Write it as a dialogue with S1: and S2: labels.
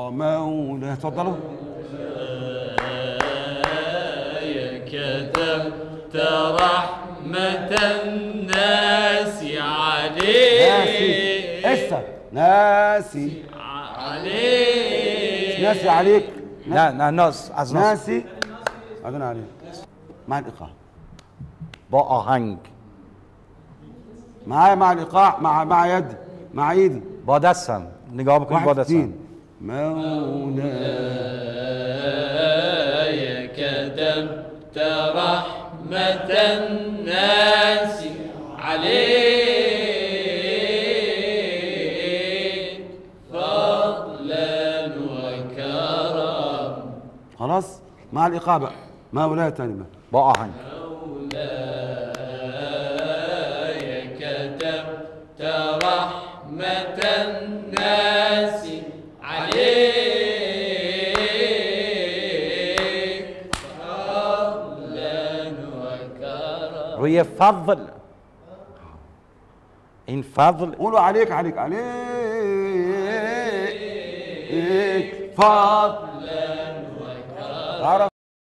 S1: مولاي اتفضلوا.
S2: كتبت رحمة الناس عليك.
S1: اسا ناسي
S2: عليك.
S1: ناسي عليك.
S3: ناس از ناس.
S1: ناسي بعدين عليك مع الايقاع.
S3: با آهنگ.
S1: معايا مع الايقاع مع يدي مع ايدي.
S3: با دستم نگاه بکنید. با دستم.
S1: مولاي
S2: كتبت رحمة الناس عليك فضلا وكرم.
S1: خلاص مع الايقاع بقى. مولاي تاني بقى.
S3: با آهنگ.
S2: مولاي كتبت رحمة الناس عليك فضلا وكرم.
S3: روی فضل. این فضل.
S1: قولوا عليك عليك فضل